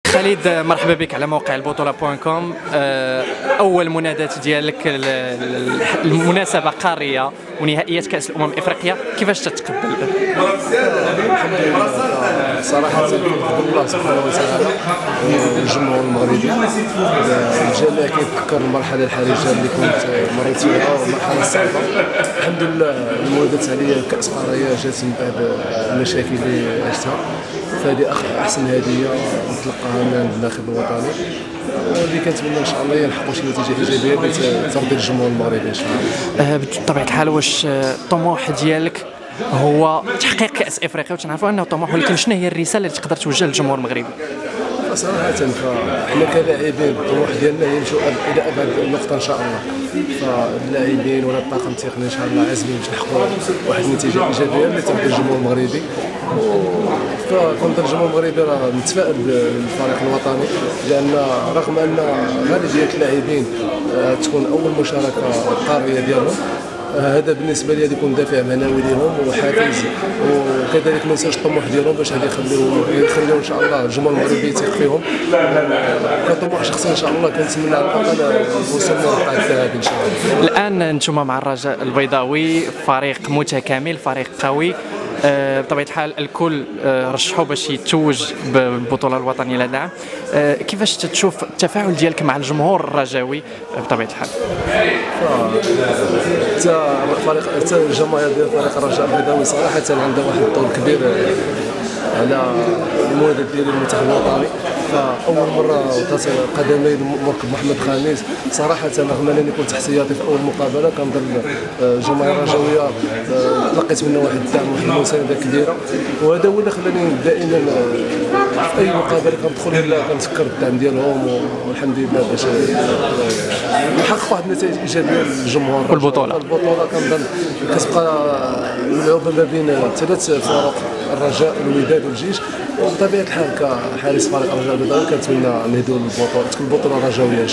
خالد، مرحبا بك على موقع البطولة .com. أول منادات ديالك المناسبة قارية ونهائيات كأس الأمم الإفريقية، كيفاش تتقبل؟ الحمد لله صراحة كنفضل الله سبحانه وتعالى والجمهور المغربي. الجميع كيتذكر المرحلة الحرجة اللي كنت مريت فيها والمرحلة الصعبة. الحمد لله المولدات عليا كأس قارية جات من بعد المشاكل اللي عشتها، فهذه أحسن هدية نتلقاها من الناخب الوطني، واللي كنتمنى ان شاء الله يلحقوا شي نتيجه ايجابيه لترضي الجمهور المغربي ان شاء الله. بطبيعه الحال، واش الطموح ديالك هو تحقيق كاس افريقيا؟ وتنعرفوا انه طموح، ولكن شنو هي الرساله اللي تقدر توجهها للجمهور المغربي؟ صراحه فاحنا كلاعبين الطموح ديالنا هي نمشيو الى ابعد نقطه ان شاء الله، فاللاعبين ولا الطاقم التقني ان شاء الله عازمين باش نحققوا واحد النتيجه ايجابيه اللي ترضي الجمهور المغربي. فكنظن الجمهور المغربي راه متفائل بالفريق الوطني، لان رغم ان غالبيه اللاعبين تكون اول مشاركه قاريه ديالهم، هذا بالنسبه لي يكون دافع معنوي لهم وحافز، وكذلك ما ننساوش الطموح ديالهم باش غادي يخليو ان شاء الله الجمهور المغربي يثق فيهم. كطموح شخصي ان شاء الله كنتمنى على الاقل نوصل للمربع الذهبي ان شاء الله. الان انتم مع الرجاء البيضاوي، فريق متكامل، فريق قوي. بطبيعه الحال الكل رشحوا باش يتوج بالبطوله الوطنيه لهذا العام. كيفاش تشوف التفاعل ديالك مع الجمهور الرجاوي بطبيعه الحال؟ حتى الجماهير ديال فريق الرجاء البيضاوي صراحه عندها واحد الدور كبير على المولد ديال المنتخب الوطني. فاول مره وضعت قدمي المركب محمد خامس صراحه، رغم انني كنت احتياطي في اول مقابله، كنظن الجماهير الرجاويه تلقيت منها واحد الدعم واحد المسانده كبيره، وهذا هو اللي خلاني دائما في اي مقابله كندخل كنتذكر الدعم ديالهم، والحمد لله باش نحقق واحد النتائج ايجابيه للجمهور. والبطوله كنظن كتبقى ملعوبه ما بين ثلاث فرق، الرجاء والوداد والجيش، وبطبيعه الحال كحارس فريق الرجاء البيضاوي كنتمنى نهدوا البطوله، تكون البطوله رجاويه.